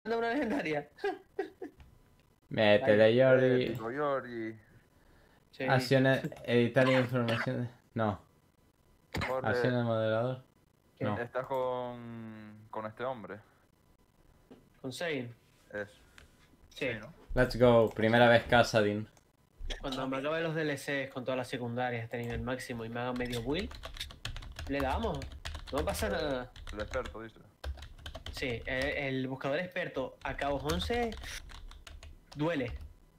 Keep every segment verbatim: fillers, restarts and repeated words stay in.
una legendaria. Métele, Yori. Épico, Yori. Sí. Acciones, editar información. No. Jorge, Acciones moderador. ¿Qué? No. estás con, con este hombre. Con Zane. Es. Sí. Sí, ¿no? Let's go. Primera vez Casadin. Cuando me acabe los D L Cs con todas las secundarias este nivel máximo y me haga medio build, le damos. No pasa nada. El experto, dice. Sí, el, el buscador experto a Cabos once duele.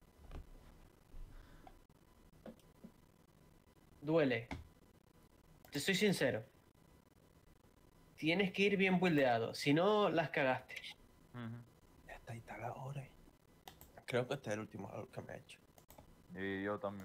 Duele. Te soy sincero. Tienes que ir bien buildeado, si no las cagaste. Ujú. Ya está instalado ahora. Creo que este es el último juego que me he hecho. Y yo también.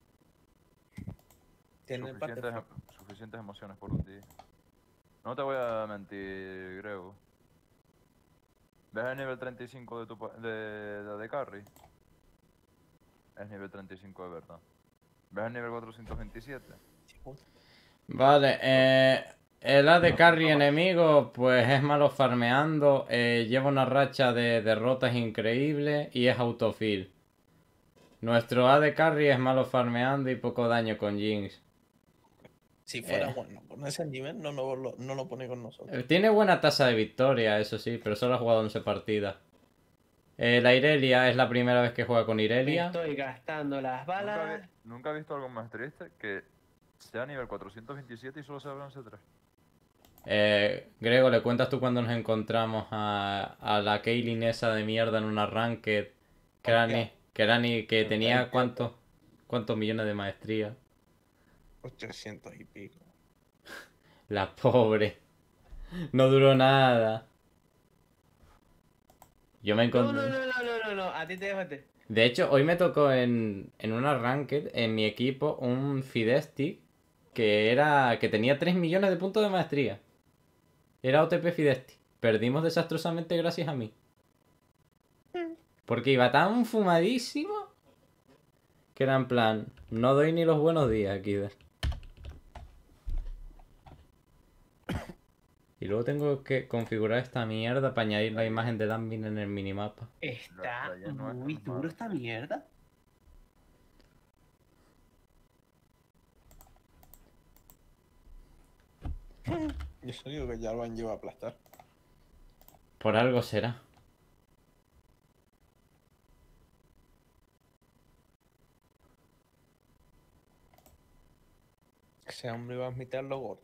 Tiene parte Suficientes, suficientes emociones por un día. No te voy a mentir, Grego. ¿Ves el nivel treinta y cinco de tu pa- de, de, de carry? Es nivel treinta y cinco de verdad. ¿Ves el nivel cuatrocientos veintisiete? Vale, eh, el A D Carry enemigo pues es malo farmeando, eh, lleva una racha de derrotas increíble y es autofill. Nuestro A D Carry es malo farmeando y poco daño con Jinx. Si fuera Eh. bueno con ese nivel, no, no, lo, no lo pone con nosotros. Eh, Tiene buena tasa de victoria, eso sí, pero solo ha jugado once partidas. Eh, la Irelia es la primera vez que juega con Me Irelia. estoy gastando las ¿Nunca, balas. vi- nunca he visto algo más triste que sea nivel cuatrocientos veintisiete y solo sea bronce tres. Eh, Grego, ¿le cuentas tú cuando nos encontramos a, a la Kaylin esa de mierda en una ranked? Que era ni, que, era ni, que tenía cuántos, cuántos millones de maestría. ochocientos y pico. La pobre. No duró nada. Yo me No, encontré... no, no, no, no, no, no, a ti te dejo este. De hecho, hoy me tocó en, en una ranked, en mi equipo, un Fidesti que era que tenía tres millones de puntos de maestría. Era O T P Fidesti. Perdimos desastrosamente gracias a mí. Porque iba tan fumadísimo que era en plan, no doy ni los buenos días aquí. Y luego tengo que configurar esta mierda para añadir la imagen de Danvin en el minimapa. Está La- la ya no es muy tan duro mala. esta mierda. Yo solo digo que ya lo han llevado a aplastar. Por algo será. Ese hombre iba a admitirlo gordo.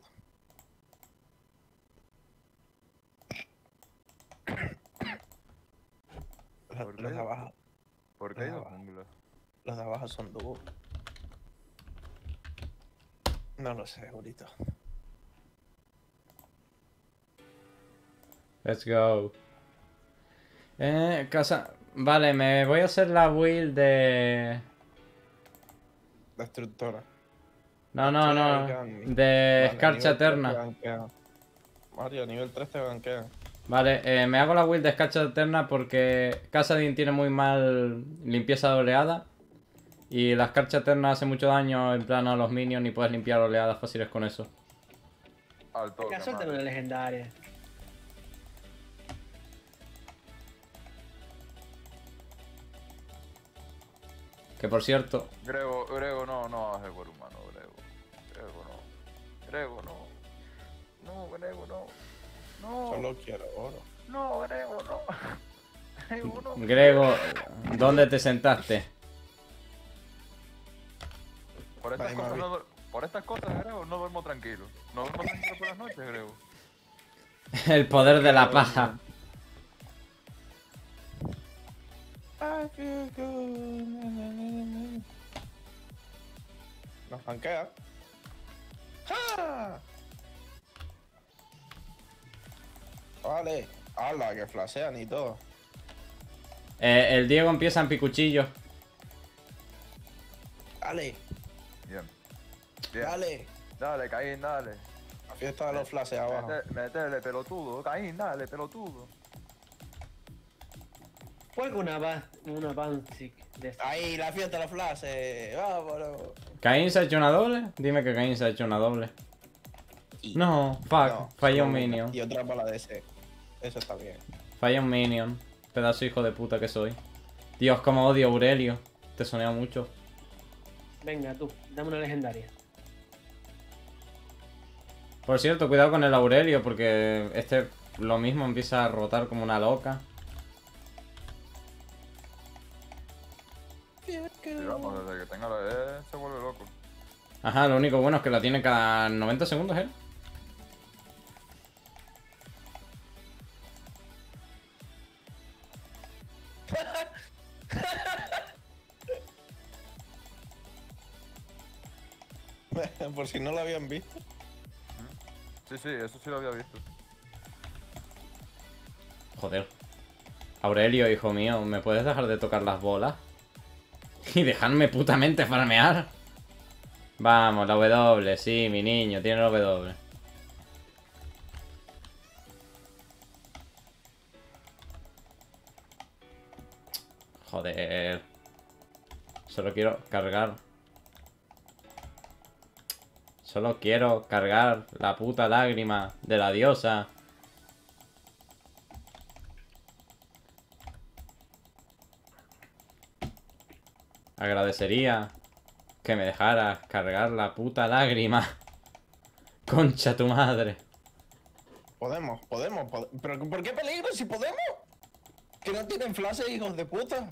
Los, ¿Por los qué? de abajo, ¿Por qué hay dos Ah, va. junglas? los de abajo son dúos. No lo sé, ahorita. Let's go. Eh, casa... Vale, me voy a hacer la build de... Destructora. No, no, no. De Escarcha Eterna. Mario, a nivel tres te gankean. Vale, eh, me hago la build de Escarcha Eterna porque Casadin tiene muy mal limpieza de oleada. Y la Escarcha Eterna hace mucho daño en plan a los minions y puedes limpiar oleadas fáciles con eso. Al toque, Acá sueltan mano. una legendaria. Que por cierto, Grego, Grego, no, no hagas el por humano, Grego. Grego, no. Grego, no. No, Grego, no. No, Solo quiero oro. no, Grego, no. Grego, no. Grego, ¿dónde te sentaste? Por estas, Vale, cosas, Mavi. no, duer- por estas cosas, Grego, no duermo tranquilo. No duermo tranquilo por las noches, Grego. El poder de la paja. I feel good. Nos gankea. ¡Ja! Vale. ¡Hala! Que flashean y todo. Eh, el Diego empieza en picuchillo. Dale, Bien. Bien. dale. Dale, Caín, dale. La fiesta de los flashes abajo. Mete- Metele, pelotudo. Caín, dale, pelotudo. Juega una ba una Bansic de esta. Ahí, la fiesta de los flashes. Vámonos. ¿Caín se ha hecho una doble? Dime que Caín se ha hecho una doble. Y- No, fuck, No, falló solo un una. minion. Y otra para la D C. Eso está bien. Falla un minion. pedazo de hijo de puta que soy. Dios, como odio a Aurelio. Te sonea mucho. Venga, tú, dame una legendaria. Por cierto, cuidado con el Aurelio, porque este lo mismo empieza a rotar como una loca. Sí, vamos, desde que tenga la E se vuelve loco. Ajá, lo único bueno es que la tiene cada noventa segundos, ¿eh? Por si no lo habían visto. Sí, sí, eso sí lo había visto. Joder. Aurelio, hijo mío, ¿me puedes dejar de tocar las bolas? Y dejarme putamente farmear. Vamos, la W, sí, mi niño, tiene la W. Joder. Solo quiero cargar. Solo quiero cargar la puta lágrima de la diosa. Agradecería que me dejaras cargar la puta lágrima. Concha tu madre. Podemos, podemos, pode- ¿Pero por qué peligro si podemos? Que no tienen flashes, hijos de puta.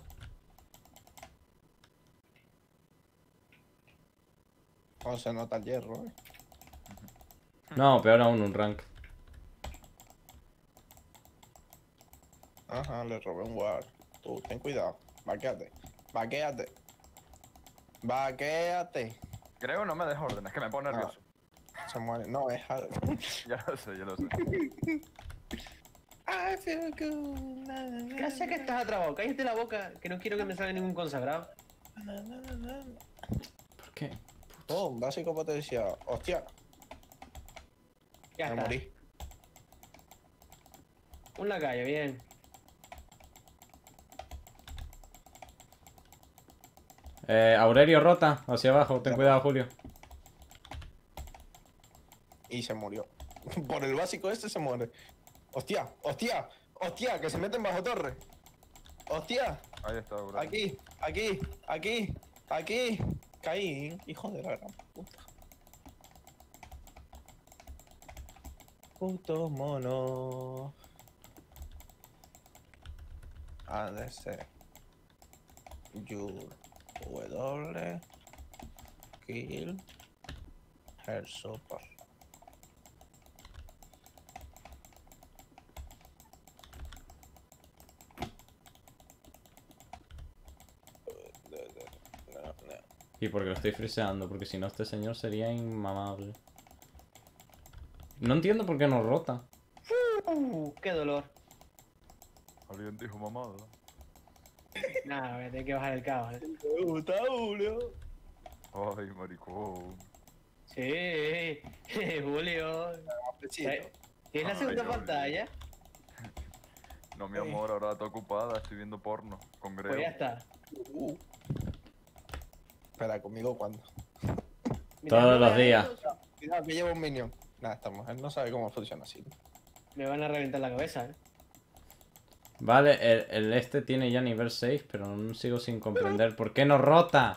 Oh, se nota el hierro, eh. No, peor aún un rank. Ajá, le robé un ward. Tú, ten cuidado. Vaquéate. Vaquéate. Vaquéate. Creo no me deja órdenes, que me pone nervioso. Se muere. No, es algo. Ya lo sé, ya lo sé. I feel good. na, na, na, ¿Qué hace que estás atrapado? Cállate la boca, que no quiero que me salga ningún consagrado. na, na, na, na. ¿Por qué? Oh, básico potencial. Hostia, Ya me está. morí. Un lacayo, bien. Eh, Aurelio rota, hacia abajo, ten cuidado, Julio. Y se murió. Por el básico este se muere. Hostia, hostia, hostia, que se meten bajo torre. Hostia, Ahí está, bro. aquí, aquí, aquí, aquí. Caí, hijo de la gran puta. Puto mono. A D C. Yur. W. Kill. Her super. No, no. Y porque lo estoy friseando, porque si no este señor sería inmamable. No entiendo por qué no rota. Uh, qué dolor. Alguien dijo mamada. Nada, voy a tener que bajar el caos. ¿eh? Me gusta, Julio. Ay, maricón. Sí, Julio. Pechito. ¿Tienes la Ay, segunda Dios pantalla? No, mi amor, ahora está ocupada, estoy viendo porno con Pues ya Grego. está. Uh. Espera, ¿conmigo cuándo? Mira, Todos no los me días. hagas- Cuidado, que lleva un minion. Nada, esta mujer no sabe cómo funciona así. Me van a reventar la cabeza, ¿eh? Vale, el, el este tiene ya nivel seis, pero aún sigo sin comprender por qué no rota.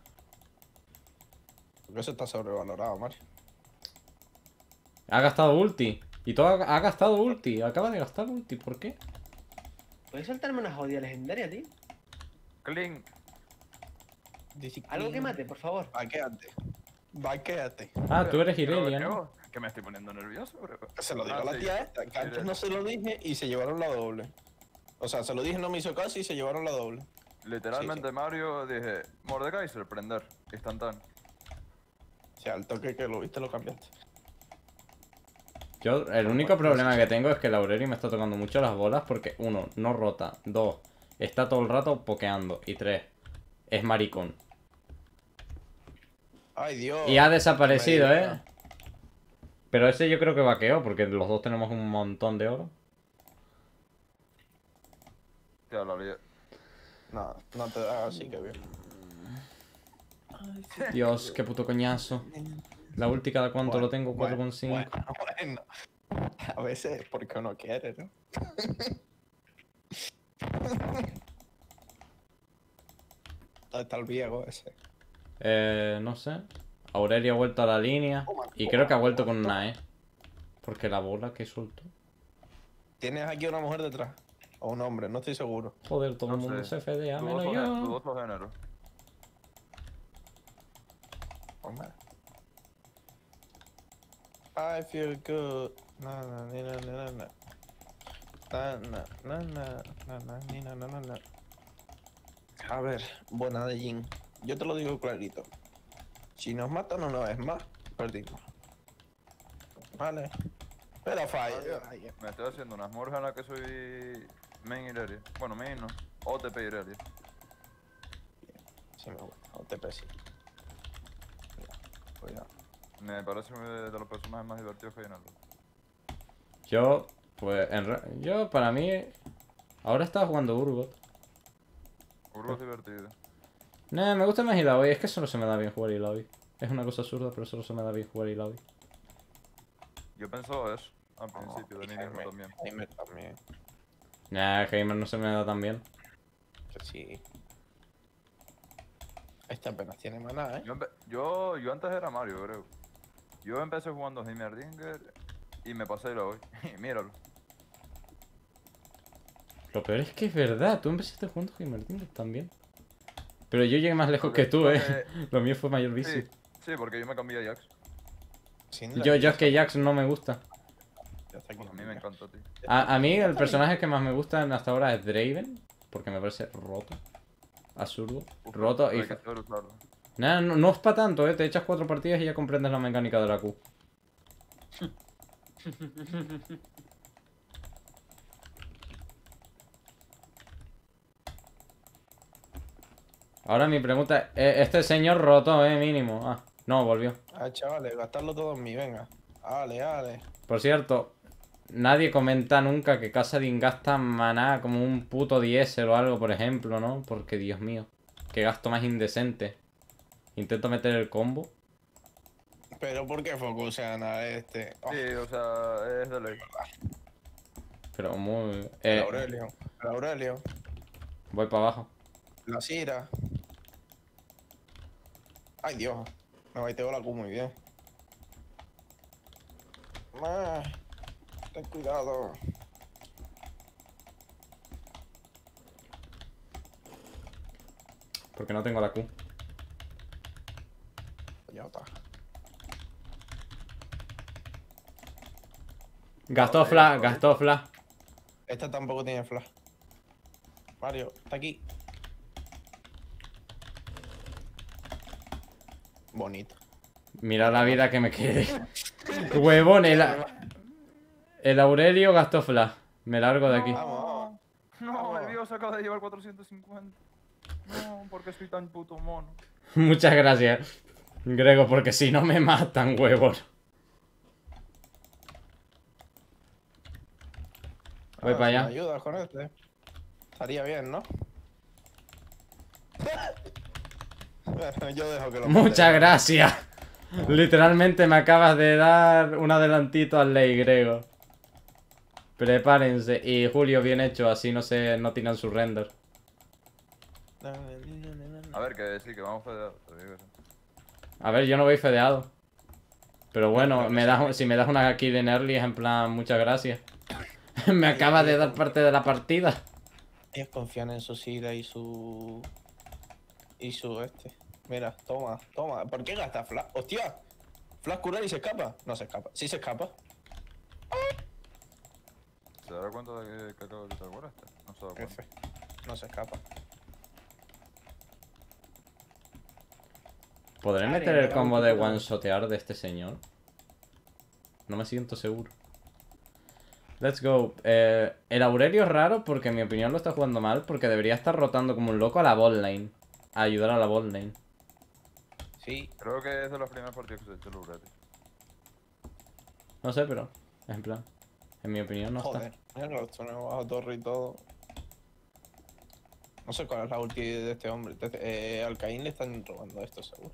Porque eso está sobrevalorado, Mario. Ha gastado ulti. Y todo ha, ha gastado ulti. Acaba de gastar ulti. ¿Por qué? ¿Puedes soltarme una jodida legendaria, tío? Clean. Algo que mate, por favor. Vaquéate. Vaquéate. Ah, tú eres Pero, Irelia, ¿no? Grego, que me estoy poniendo nervioso, bro. Se lo digo Ah, a la sí. tía esta, que Sí, antes de- no se lo dije y se llevaron la doble. O sea, se lo dije, no me hizo caso y se llevaron la doble. Literalmente, Mario, dije, Mordekaiser, prender, instantáneo. O sea, al toque que lo viste lo cambiaste. Yo, el único problema que tengo es que el Aurelio me está tocando mucho las bolas porque, uno, no rota. Dos, está todo el rato pokeando. Y tres, es maricón. Ay, Dios. Y ha desaparecido, me ¿eh? diga. Pero ese yo creo que vaqueó porque los dos tenemos un montón de oro. Te hablaría. No, no te da así que bien. Dios, qué puto coñazo. La ulti cada cuánto lo tengo, cuatro coma cinco. Bueno, bueno. A veces es porque uno quiere, ¿no? ¿Dónde está el viejo ese? Eh, no sé. Aurelio ha vuelto a la línea. Y creo que ha vuelto con una E. Porque la bola que soltó. ¿Tienes aquí una mujer detrás? O un hombre, no estoy seguro. Joder, todo el No mundo sé. se fedea, menos Dudoso, gen- yo. dudoso género. Hombre. I feel good. Na, na, ni, na, na, na, na. Na, na, na, na, na, na, ni, na, na, na, na. A ver, buena de Jin. Yo te lo digo clarito. Si nos matan una vez más, perdimos. Vale. Pero falla. Me estoy haciendo unas morjas en las que soy main Irelia. Bueno, main no. O T P Irelia. Sí me gusta. O T P sí. Cuidado, cuidado. Me parece de los personajes más divertidos que hay en el LoL. Yo, pues, en re- yo para mí, ahora estaba jugando Urgot. Urgo es divertido. Nah, me gusta más Illaoi, es que solo se me da bien jugar Illaoi. Es una cosa absurda, pero solo se me da bien jugar Illaoi. Yo pensaba eso al No, principio, de y mí mismo Heimer- también. Heimer también. Nah, Gamer no se me da tan bien. Que sí. Este apenas tiene maná, ¿eh? Yo, empe- yo, yo antes era Mario, creo. Yo empecé jugando Heimerdinger y me pasé la hoy. Y míralo. Lo peor es que es verdad, tú empezaste jugando Heimerdinger también. Pero yo llegué más lejos Porque- que tú, eh. porque- Lo mío fue mayor vicio. Sí, sí, porque yo me cambié a Jax. Sin la Yo, yo vida, es que Jax no me gusta. ya está aquí. A mí me encanta, tío. A, a mí el personaje que más me gusta hasta ahora es Draven, porque me parece roto. Absurdo. Uf, Roto pero y... hay que saber usarlo. Nah, no, no es para tanto, eh. Te echas cuatro partidas y ya comprendes la mecánica de la Q. Ahora mi pregunta es, este señor roto, eh, mínimo. Ah, no, volvió. Ah, chavales, gastarlo todo en mí, venga. Ale, ale. Por cierto, nadie comenta nunca que Kassadin gasta maná como un puto diésel o algo, por ejemplo, ¿no? Porque, Dios mío, qué gasto más indecente. Intento meter el combo. Pero ¿por qué focusean a este? Oh, Sí, o sea, es de ley. Pero muy... el Eh, Aurelio. El Aurelio. voy para abajo. La Cira. Ay, Dios. Me baiteo la Q muy bien. Ah, ten cuidado. Porque no tengo la Q. Ya está. Gastó flash, gastó flash. Esta tampoco tiene flash. Mario, está aquí. Bonito. Mira la vida que me quede. Huevón, el, el Aurelio gastó flash. Me largo de aquí. Vamos. No, el Dios acaba de llevar cuatrocientos cincuenta. No, porque soy tan puto mono. Muchas gracias, Grego, porque si no me matan, huevón. Voy Ah, para si allá. me ayudas con este. Estaría bien, ¿no? Yo dejo que lo Muchas gracias. Literalmente me acabas de dar un adelantito al ley, Grego. Prepárense. Y Julio, bien hecho, así no se no tiran su render. A ver, que sí, que vamos fedeados. te digo eso. A ver, yo no voy fedeado. Pero bueno, me das, si me das una kill en early es en plan, muchas gracias. Me acabas de dar parte de la partida. Ellos confían en su Sira y su... Y su este. Mira, toma, toma. ¿Por qué gasta Flash? ¡Hostia! ¿Flash curar y se escapa? No se escapa. Sí se escapa. ¿Se dará cuenta de que, que acabo de quitar el este? No se da cuenta. F. No se escapa. ¿Podré Vale, meter el mira, combo un de poquito. one-shotear de este señor? No me siento seguro. Let's go. Eh, el Aurelio es raro porque en mi opinión lo está jugando mal. Porque debería estar rotando como un loco a la bot lane. A ayudar a la bot lane. Sí. Creo que es de los primeros partidos que se ha hecho el Ureti. No sé, pero en plan. En mi opinión no Joder. Mira que los tenemos bajo torre y todo. No sé cuál es la ulti de este hombre. De este- eh, al Caín le están robando esto, seguro.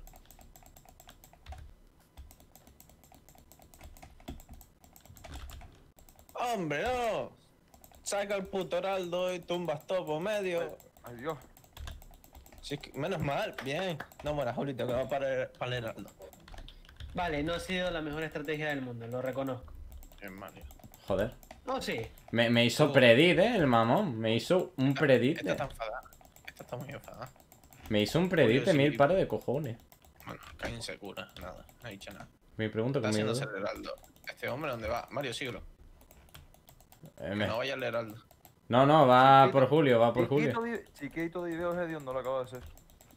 ¡Hombre, no! Saca el puto heraldo y tumbas todo por medio. Ay, Dios. Si es que- menos mal, bien. No mueras, Julito, que va para, para el Heraldo. Vale, no ha sido la mejor estrategia del mundo, lo reconozco. Bien, Mario. Joder. No, sí. Me, me hizo Oh. predit, eh, el mamón. Me hizo un predit. Esta está enfadada. Esta está muy enfadada. Me hizo un predit de sí. mil pares de cojones. Bueno, está insegura, nada. No ha dicho nada. Me pregunto Está conmigo. haciéndose el Heraldo. Este hombre, ¿dónde va? Mario, síguelo. Eh, Que me- no vaya al Heraldo. No, no, va Chiquito. por Julio, va por Julio. Chiquito, di- chiquito de videos hediondo lo acabo de hacer.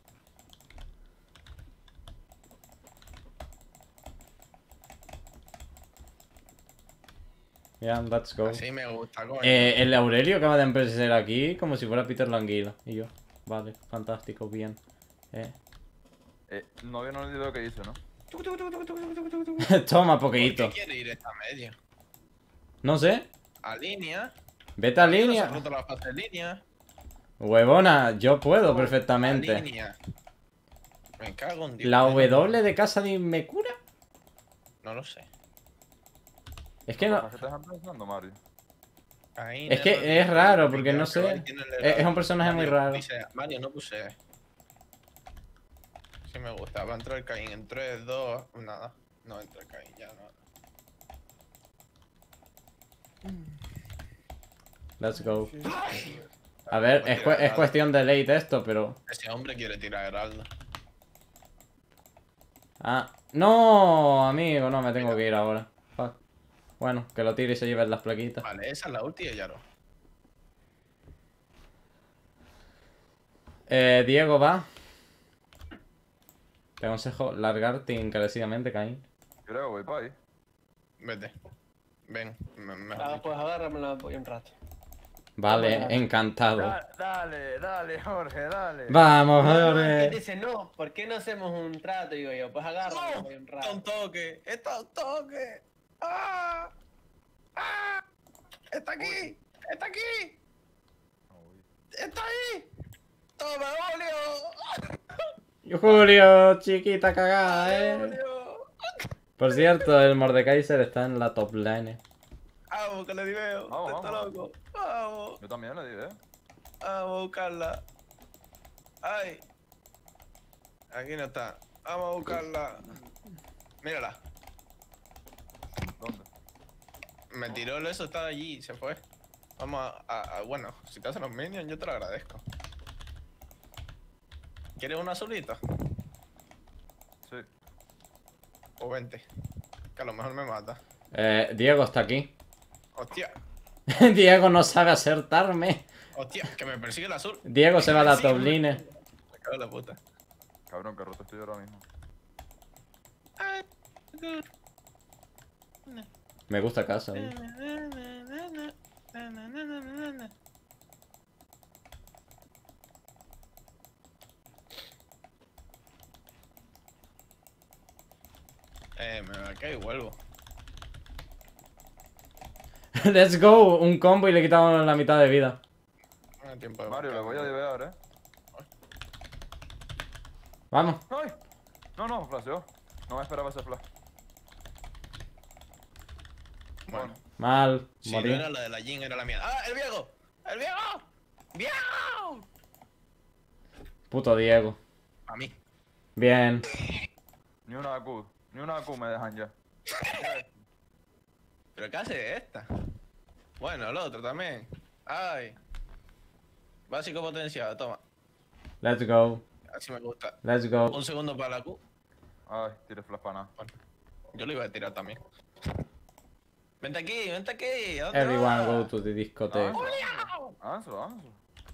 Ya, let's go. Así me gusta, coño. Eh, el Aurelio acaba de empezar aquí como si fuera Peter Languila. Y yo, vale, fantástico, bien. Eh. Eh, no vieron el video que hice, ¿no? Toma, ¿Por qué poquito. quiere ir esta media? No sé. A línea. Vete a No se ha línea. roto la fase de línea. Huevona, yo puedo A perfectamente. línea. Me cago en Dios. ¿La menos W mal. de Kassadin me cura? No lo sé. Es que no. ¿Qué te estás pensando, Mario? Ahí, Es que nada, es tío, raro, porque porque no va sé. y tiene el Es- es un Heraldo. personaje muy Mario, raro. Dice, Mario, no puse. Sí me gusta. Va a entrar Caín en tres, dos. Nada. No entra Caín, ya no. Let's go. A ver, es, cu- es cuestión de late esto, pero. Ese hombre quiere tirar Heraldo. Ah. No, amigo, no me tengo que ir ahora. Fuck. Bueno, que lo tire y se lleven las plaquitas. Vale, esa es la ulti de Yaro. Eh, Diego va. Te aconsejo largarte encarecidamente, Caín. Creo, voy para ahí. Vete. Ven, me- mejor Ah, dicho. pues agárramela voy un rato. Vale, Vamos, encantado. Da- dale, dale, Jorge, dale. Vamos, No, Jorge. él dice, no, ¿por qué no hacemos un trato? Digo yo, pues agárramela voy un Está rato. un toque, está un toque. ¡Ah! ¡Ah! ¡Está aquí! ¡Está aquí! Uy. ¡Está ahí! ¡Toma, Julio! Y Julio, chiquita cagada, eh. ¡Julio! Por cierto, el Mordekaiser está en la top lane. ¡Vamos, que le diveo! Vamos, ¡Está vamos. loco! ¡Vamos! Yo también le di, ¿eh? Vamos a buscarla. ¡Ay! Aquí no está. Vamos a buscarla. Mírala. ¿Dónde? Me tiró el eso, está allí, se fue. Vamos a, a- a- bueno, si te hacen los minions, yo te lo agradezco. ¿Quieres un azulito? Sí. O vente. Que a lo mejor me mata. Eh, Diego está aquí. Hostia, Diego no sabe acertarme. hostia, que me persigue el azul. Diego se va a la Sí, top hombre. lane. Me cago en la puta. Cabrón, que roto estoy ahora mismo. Ay, Me gusta casa. ¿eh? Eh, me va a caer y vuelvo. Let's go. Un combo y le quitamos la mitad de vida. No hay tiempo de Mario, le voy a divear, ¿eh? Vamos. ¡Ay! No, no, flasheó. No me esperaba ese flash. Bueno, Mal. si no Morí. era la de la Jin, era la mía. ¡Ah, el viejo! ¡El viejo! ¡Viejo! Puto Diego. A mí. Bien. Ni una Q. Ni una Q me dejan ya. ¿Pero qué hace esta? Bueno, el otro también. Ay. Básico potenciado, toma. Let's go. Así me gusta. Let's go. Un segundo para la Q. Ay, tire flash para nada. Yo lo iba a tirar también. Vente aquí, vente aquí. ¿A dónde Everyone vas? go to the discotheque. Avanzo, avanzo.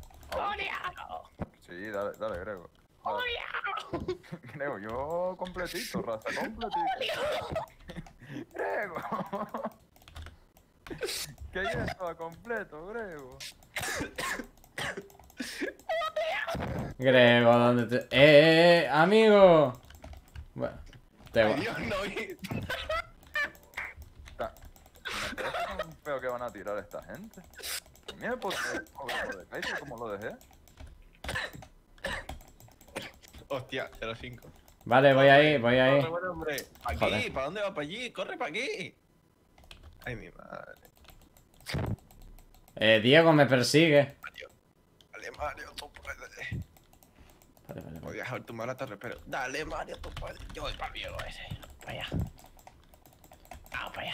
Sí, dale, dale, Grego. Dale. Grego, yo completito, raza, completito. Grego. ¿Qué ya estaba completo, Grego? Grego, ¿dónde te...? ¡Eh, eh, eh! ¡Amigo! Bueno, te Ay, va. Dios, no vi. Ta- ¿Me parece tan feo que van a tirar esta gente? Mira por qué, como lo dejé. Hostia, cero cinco. Vale, voy ahí, voy ahí. Corre, buen hombre. ¿Pa' aquí? Joder. ¿Para dónde va? ¿Para allí? ¡Corre para aquí! Ay, mi madre. Eh, Diego me persigue. Mario. Vale, Mario, tú puedes. Vale, vale, vale. Podías haber tumbado la torre, pero... Dale, Mario, tú puedes. Yo voy para el viejo ese. Para allá. Vamos para allá.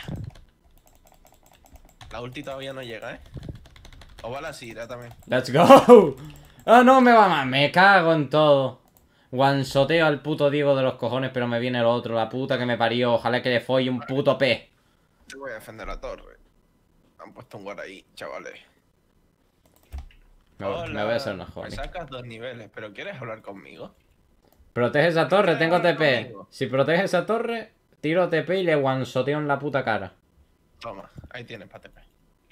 La ulti todavía no llega, ¿eh? O va la Sira también. ¡Let's go! ¡Ah, no me va más! Me cago en todo. Guansoteo al puto Diego de los cojones, pero me viene el otro. La puta que me parió. Ojalá que le folle un puto pez. Te voy a defender la torre. Han puesto un guard ahí, chavales. Me, voy- me voy a hacer una Me joven. sacas dos niveles, pero ¿quieres hablar conmigo? Protege esa torre, tengo T P. Conmigo. Si protege esa torre, tiro T P y le guansoteo en la puta cara. Toma, ahí tienes para T P.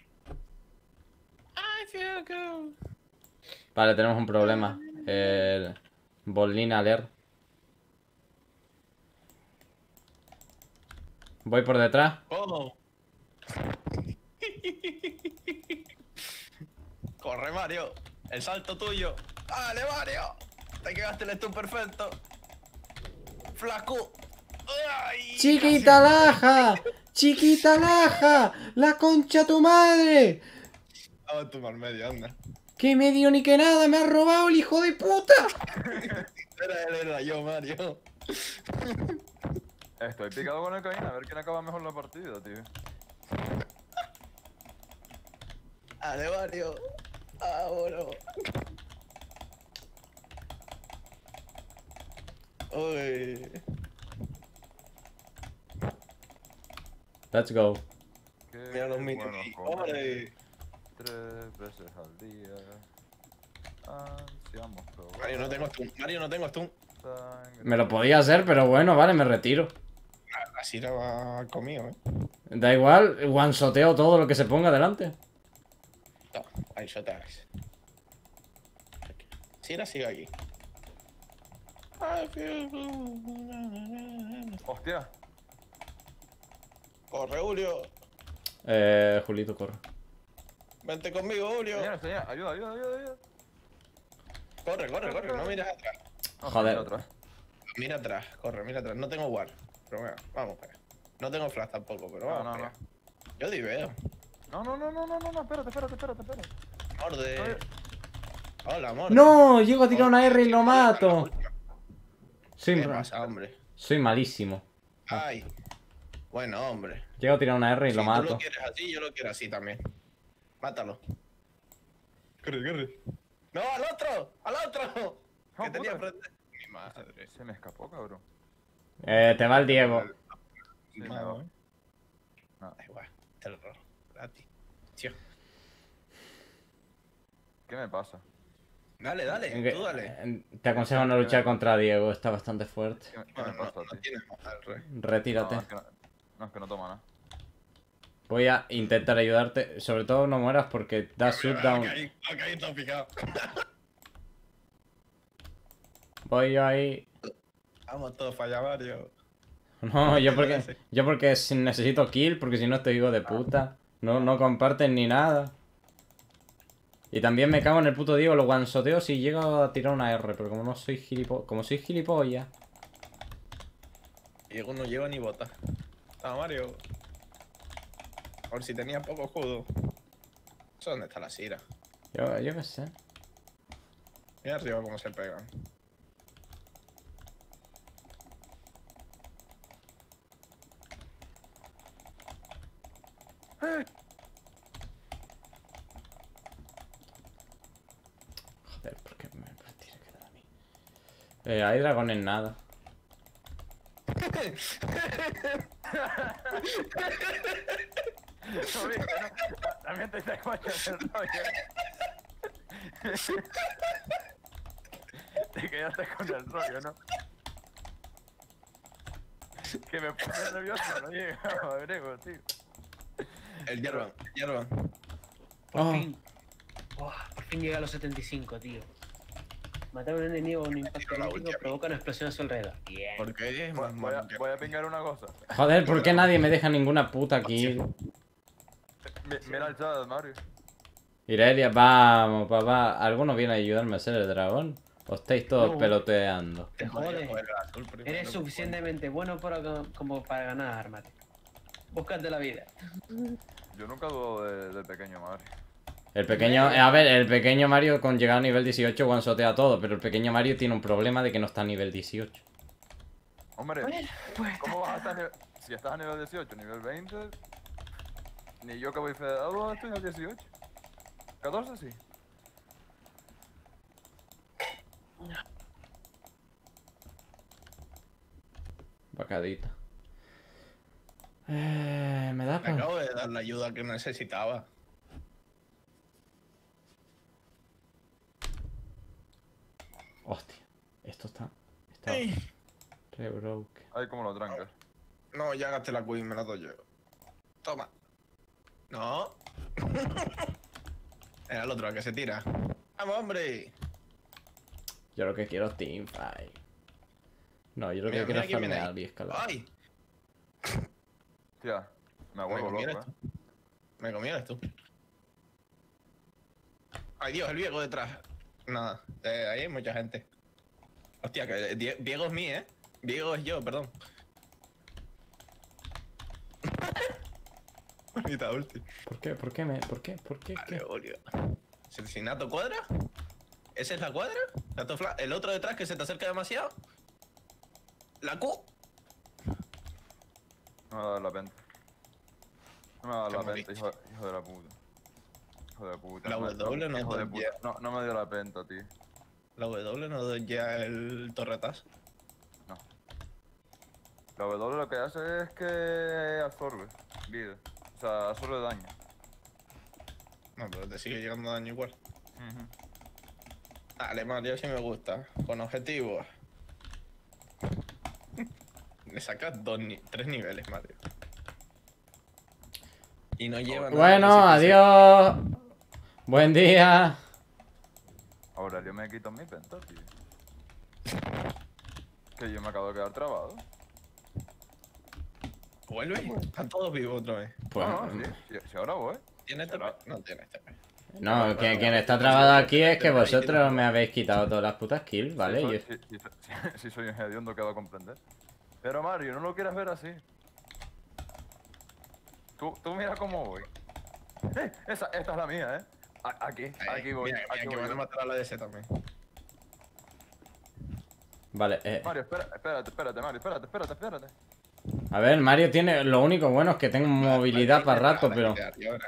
I feel good. Vale, tenemos un problema. El... Bolina alert. Voy por detrás. Oh. Corre, Mario. El salto tuyo. Dale, Mario. Te quedaste el stun perfecto. Flaco. Ay, ¡Chiquita laja! ¡Chiquita laja! ¡La concha tu madre! Vamos a tomar medio, anda. ¡Que medio ni que nada! ¡Me ha robado el hijo de puta! Era él, era yo, Mario. Estoy picado con el Caín, a ver quién acaba mejor la partida, tío. Dale, Mario. Ah, bueno. Uy. Let's go. Qué Mira los bueno minis. comer Hombre. tres veces al día. Ansiamos probar Mario, no tengo stun. Mario, no tengo stun. sangre. Me lo podía hacer, pero bueno, vale, me retiro. La Sira va conmigo, eh. Da igual, guansoteo todo lo que se ponga delante. No, ahí shotas. Sira sigue aquí. I feel good. Hostia, Corre, Julio. Eh, Julito, corre. Vente conmigo, Julio. señora, señora, ayuda, ayuda, ayuda, ayuda. Corre, corre, corre. No mires atrás. No, Joder. señora, atrás. Mira atrás, corre, mira atrás. No tengo ward. Pero bueno, vamos para allá. No tengo flash tampoco, pero No, vamos no, para no. allá. Yo diveo. No, no, no, no, no, no, no, espérate, espérate, espérate, espérate. Morde. Oye. Hola, morde. ¡No! Llego a tirar una R y lo mato. Soy, ¿Qué pasa, hombre? soy malísimo. Ay. Bueno, hombre. Llego a tirar una R y Si lo tú mato. lo quieres así, yo lo quiero así también. Mátalo. Corre, corre. ¡No, al otro! ¡Al otro! Ah, que tenía puta. frente. Mi madre. Se me escapó, cabrón. Eh, te va el Diego. Sí, Mi me va. madre. No. Da igual. Terror. Gratis. Tío. ¿Qué me pasa? Dale, dale. Que- Tú dale. eh, Te aconsejo no luchar contra Diego, está bastante fuerte. ¿Qué, me- qué No, me no, pasa, no tío? tienes más al rey. Retírate. No, es que no, no, es que no toma nada. Voy a intentar ayudarte. Sobre todo no mueras porque da shutdown. Acá ahí, acá ahí está picado. Voy yo ahí. Vamos todos para allá, Mario. No, yo ¿Qué porque, parece? yo porque si necesito kill, porque si no estoy hijo de puta. No, no comparten ni nada. Y también me cago en el puto Diego, lo guansoteo si llego a tirar una R, pero como no soy gilipollas. Como soy gilipollas. Diego no lleva ni bota. Ah, Mario. Por si tenía poco escudo. ¿Eso dónde está la Sira? Yo, yo qué sé. Mira arriba cómo se pegan. Joder, ¿por qué me tiene que dar a mí? Eh, hay dragones nada. No, viste, ¿no? También te está escuchando el rollo. Te quedaste con el rollo, ¿no? Que me pone nervioso, no llegaba, Grego, tío. El Yerban, el Yerban. Por Oh. fin. Buah, por fin llega a los setenta y cinco, tío. Matar a un enemigo con un impacto Tiro la crítico ulti a mí. provoca una explosión a su alrededor. Bien. ¿Por qué es Voy, más voy a, malo que... voy a pingar una cosa. Joder, ¿por qué nadie me deja ninguna puta kill? Mi- Mira el chat, Mario. Irelia, vamos, papá. ¿Alguno viene a ayudarme a hacer el dragón? ¿O estáis todos No. peloteando? Te Mario, jode. joder, el azul primero, Eres que suficientemente bueno para, como para ganar, ármate. Búscate la vida. Yo nunca dudo de- del pequeño Mario. El pequeño, a ver, el pequeño Mario con llegar a nivel dieciocho one-shotea todo, pero el pequeño Mario tiene un problema de que no está a nivel dieciocho. Hombre, Bueno, pues ¿cómo vas a estar a nivel... Si estás a nivel dieciocho, nivel veinte... Ni yo que voy federado estoy a dieciocho. catorce sí. Bacadita. Eh, me da Me para... acabo de dar la ayuda que necesitaba. Hostia, esto está... Está Ey. re broke. Ahí como lo trancas. No, ya gasté la queen, me la doy yo. Toma. No. Era el otro el que se tira. ¡Vamos, hombre! Yo lo que quiero es teamfight. No, yo lo que Mira, quiero mira es quién viene farmear ahí. y escalar. ¡Ay! Tía, me Me vuelvo comí loco, esto. eh. Me comí esto. ¡Ay, Dios, el Diego detrás! Nada, eh, ahí hay mucha gente. Hostia, que Die- Diego es mí, ¿eh? Diego es yo, perdón. Bonita ulti. ¿Por qué? ¿Por qué me...? ¿Por qué? ¿Por qué? ¿Qué? Vale, Olio. ¿Asesinato cuadra? ¿Esa es la cuadra? ¿Gato fla- ¿El otro detrás que se te acerca demasiado? ¿La Q? No me va a dar la penta. No me va a dar Te la moriste. penta, hijo, hijo de la puta. Hijo de puta. La no me- W no hijo de doy puta. No, no me dio la penta, tío. La W no doy ya el torretazo. No. La W lo que hace es que absorbe vida. O sea, absorbe daño. No, pero te sigue llegando daño igual. Ujú. Dale, Mario, sí me gusta. Con objetivos. Le sacas dos ni tres niveles, Mario. Y no lleva nada. Bueno, de C adiós. Buen día. Ahora yo me quito mi penta, tío. Que yo me acabo de quedar trabado. P. ¿Vuelve? Están todos vivos otra vez. Pues, no, no, sí, sí, sí, ahora voy. ¿Tiene T P? Será. No tiene T P. no, que, quien está trabado aquí es que vosotros me habéis quitado todas las putas kills, ¿vale? Sí, soy, Yo- sí, sí, sí, sí soy un hediondo, quedo a comprender. Pero Mario, no lo quieras ver así. Tú, tú mira cómo voy. Eh, esa, esta es la mía, ¿eh? A- Aquí, Ahí, aquí voy, mira, mira, aquí que voy. van a matar a la D C también. Vale, eh, Mario, espera, espérate, espérate, Mario, espérate, espérate, espérate. a ver, Mario tiene... Lo único bueno es que tengo movilidad para rato, pero... Y ahora.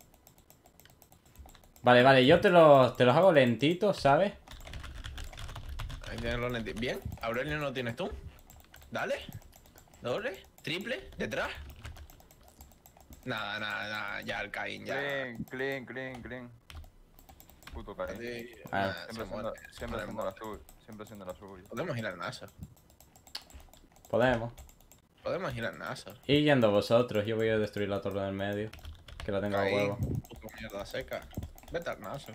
Vale, vale, yo te los, te los hago lentitos, ¿sabes? Ahí tienes los lentes. Bien, Aurelio no tienes tú. Dale. Doble, triple, detrás. Nada, nada, nada. Ya el Caín, ya. Clean, clean, clean, clean. Puto Caín. Sí, Ah, nada, Siempre se siendo, muere. siempre Muere, siendo la muere. suya. Siempre siendo la suya. Podemos ir al NASA. Podemos. Podemos ir al NASA. Y yendo vosotros, yo voy a destruir la torre del medio. Que la tengo a Caín, huevo. puta mierda seca. Vete al NASA.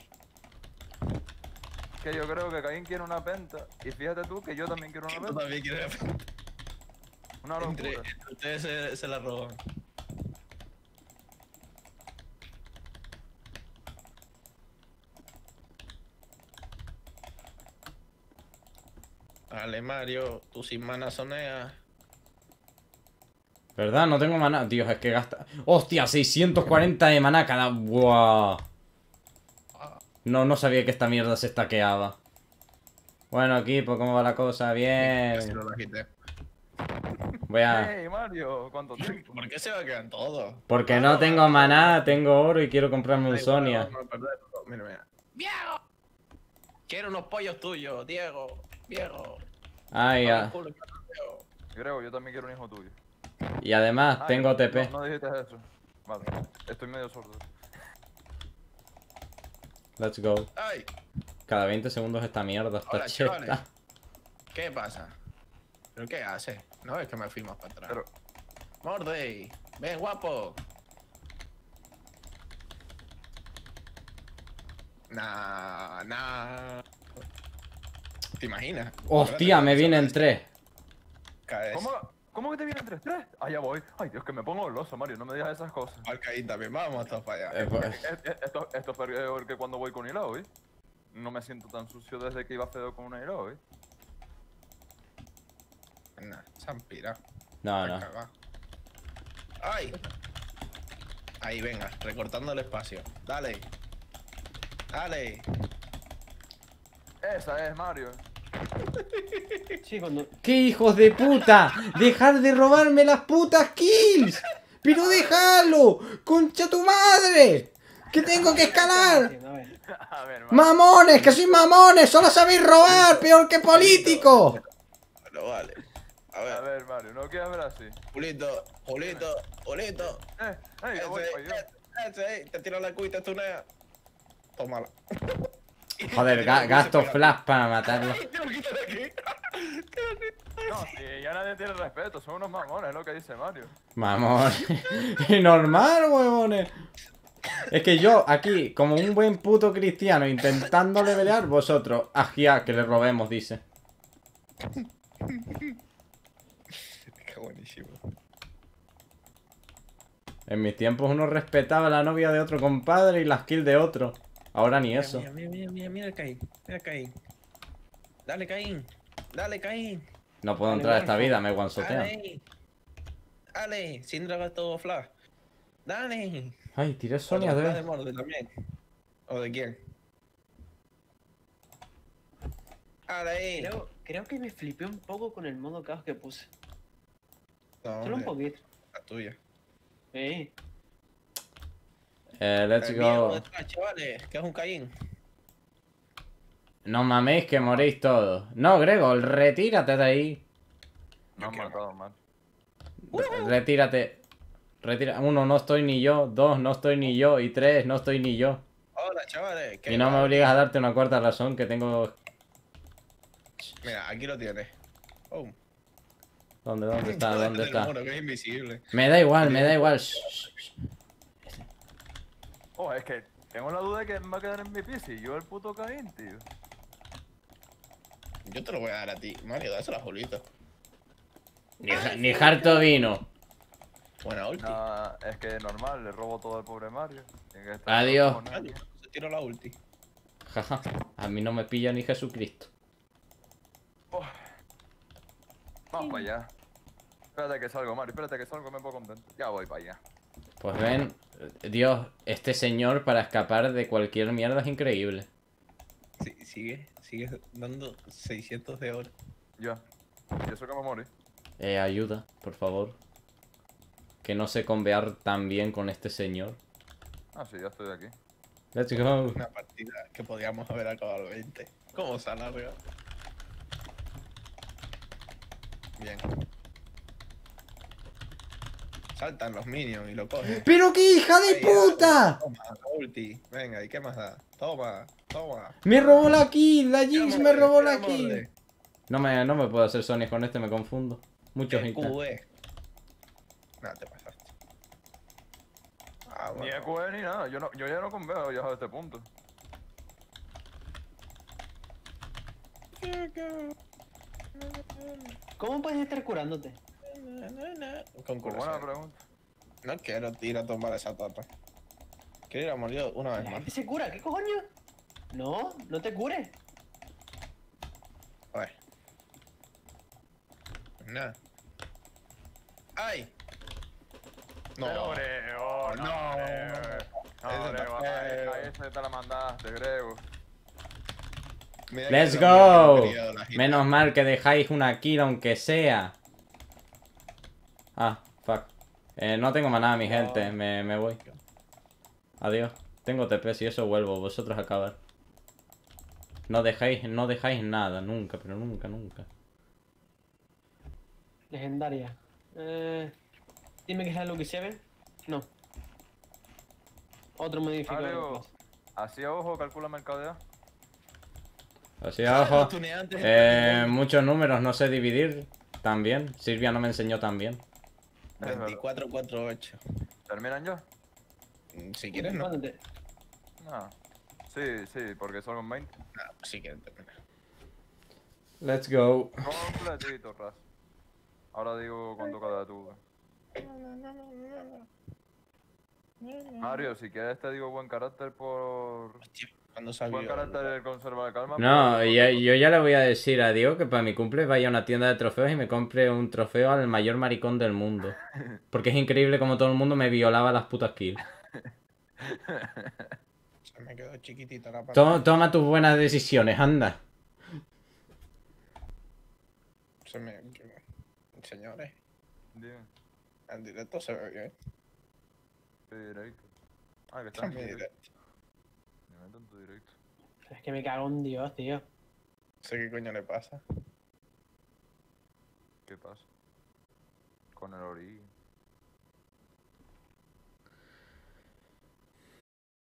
Que yo creo que Caín quiere una penta. Y fíjate tú que yo también quiero una Tú penta. también quieres. Una Entre, locura. entre ustedes se, se la roban. Dale, Mario, tú sin mana soneas. ¿Verdad? No tengo maná. Dios, es que gasta... ¡Hostia! seiscientos cuarenta de maná cada... ¡Buah! No, no sabía que esta mierda se estaqueaba. Bueno, equipo, ¿cómo va la cosa? Casi Bien. no la quité. Voy a... Hey, Mario, ¿cuánto tiempo? ¿Por qué se va a quedar todo? Porque no tengo maná, tengo oro y quiero comprarme un Da igual, Sonia. vamos a perderlo. Mira, mira. ¡Diego! Quiero unos pollos tuyos, Diego. Diego. Ay, Dame el ya. culo, Diego. Creo, yo también quiero un hijo tuyo. Y además, Ay, tengo T P. No, no dijiste eso. Vale, estoy medio sordo. Let's go. Ay, Cada veinte segundos esta mierda está Hola, chavales. cheta. ¿qué pasa? ¿Pero qué hace? No es que me fui más para atrás. Pero, Mordey, ven, guapo. Nah, nah. ¿Te imaginas? Hostia, me vienen tres. Caes. ¿cómo, ¿cómo que te vienen tres? ¿Tres? Ah, ya voy. Ay, Dios, que me pongo goloso, Mario, no me digas esas cosas. Al Caín también, vamos todos para allá. Eh, pues, Eh, eh, Esto, esto es peor que cuando voy con Hilao, ¿eh? No me siento tan sucio desde que iba feo con una Hilao, ¿eh? Nah, se han pirado. no, Se han no. cagado. ¡Ay! Ahí, venga, recortando el espacio. Dale. Dale. Esa es, Mario. Sí, cuando... ¡Qué hijos de puta! ¡Dejar de robarme las putas kills! ¡Pero déjalo! ¡Concha tu madre! ¡Que tengo que escalar! A ver. A ver, Mario. ¡Mamones! ¡Que sois mamones! ¡Solo sabéis robar! ¡Peor que político! Bueno, vale. A A ver, ver, Mario, no quieras ver así. Julito, Julito, Julito. Eh, eh, yo voy Ese, para allá. ese, ese, te tiro la cuita, te tunea. Tómala. Joder, ga- gasto flash para matarlo. Te lo quito de aquí. No, si ya nadie tiene respeto, son unos mamones, es lo que dice Mario. Mamón. Normal, huevones. Es que yo, aquí, como un buen puto cristiano, intentando levelear, vosotros, agia, que le robemos, dice. Qué buenísimo. En mis tiempos uno respetaba la novia de otro compadre y las kills de otro. Ahora ni eso. Mira, mira, mira, mira, mira, Caín. Mira, Caín. Dale, Caín. Dale, Caín. No puedo Dale, entrar a esta Wolfo. vida, me guansotean. Dale. Dale, sin dragas todo flash. Dale. Ay, tiré O Sonia de de... flash de Morde también. ¿O de quién? Dale. Creo, creo que me flipé un poco con el modo caos que puse. No, Solo un hombre, poquito. la tuya. Sí. Eh, let's El viejo go. detrás, chavales, que es un Caín. No maméis que moréis todos. No, Gregor, retírate de ahí. No han matado, man. Re- Retírate. Retira. Uno, no estoy ni yo. Dos, no estoy ni yo. Y tres, no estoy ni yo. Hola, chavales. ¿qué Y no me tal? obligas a darte una cuarta razón que tengo... Mira, aquí lo tienes. Oh. ¿Dónde, dónde está? ¿Dónde está? Mono, que es invisible. Me da igual, me da igual. Shh, shh, shh. Oh, es que tengo la duda de que me va a quedar en mi P C. Yo el puto Caín, tío. Yo te lo voy a dar a ti. Mario, dáselo a Julito. Ni, ja- ni harto vino. Buena ulti. Nah, es que es normal, le robo todo al pobre Mario. Tiene que estar Adiós. con él. Mario, se tiró la ulti. Jaja. A mí no me pilla ni Jesucristo. Oh. Vamos para allá. Espérate que salgo, Mario, espérate que salgo, me pongo contento. Ya voy para allá. Pues ven, Dios, este señor para escapar de cualquier mierda es increíble. Sí, sigue, sigue dando seiscientos de oro. Ya. Y eso que me morí. Eh, ayuda, por favor. Que no sé convear tan bien con este señor. Ah, sí, ya estoy aquí. Let's go. Una partida que podíamos haber acabado al veinte. ¿Cómo se alarga? Bien. Saltan los minions y lo cogen. ¡Pero qué hija de Ahí, puta! Toma, la ulti. Venga, ¿y qué más da? Toma, toma. Me robó la kill, la Jinx me Morde, robó la morde. kill. No me, no me puedo hacer Sony con este, me confundo. Muchos El intentos. Q E. Nada, te pasaste. Ah, Ni bueno. E Q E ni nada, yo, no, yo ya no conveo ya a este punto. ¿Cómo puedes estar curándote? Con Pues curiosidad. buena pregunta. No quiero ir a tomar esa tapa. Quiero ir a morir una vez La más. gente se cura, ¿qué coño? No, no te cures. A ver. Nada. ¡Ay! No. Pero Grego, no, No. Grego. No, Ese Grego, está ahí, feo. ahí se te la mandaste, Grego. Mira que Let's es lo mío que go. no quería de la gita. Menos mal que dejáis una kill aunque sea. Ah, fuck. Eh, no tengo más nada, mi gente. Me, me voy. Adiós. Tengo T P, si eso vuelvo. Vosotros a acabar. No dejáis, no dejáis nada, nunca, pero nunca, nunca. Legendaria. Eh, dime que es la Lucky Seven. No. Otro modificador. de Mario, clase. así a ojo, calcula mercadeo. Así Ah, abajo. lo tuneé antes. Eh, muchos números, no sé dividir. También. Silvia no me enseñó también. veinticuatro cuarenta y ocho. ¿Terminan ya? Mm, Si quieres, no. ¿Cuándo te- No. Sí, sí, porque son veinte. No, si quieres terminar. Let's go. Completito, Raz. Ahora digo cuánto cada tuve. Mario, si quieres te digo buen carácter por... Cuando salió. Buen carácter conserva la calma. No, por- ya- yo ya le voy a decir a Diego que para mi cumple vaya a una tienda de trofeos y me compre un trofeo al mayor maricón del mundo. Porque es increíble como todo el mundo me violaba las putas kills. Se me quedó chiquitita la To- pantalla. toma tus buenas decisiones, anda. Se me... Señores, Dime, en directo se ve bien. ¿qué directo? Ah, que Está está en en mi directo. directo. Me meto en tu directo. Es que me cago en Dios, tío. No sé qué coño le pasa. ¿Qué pasa? Con el origi.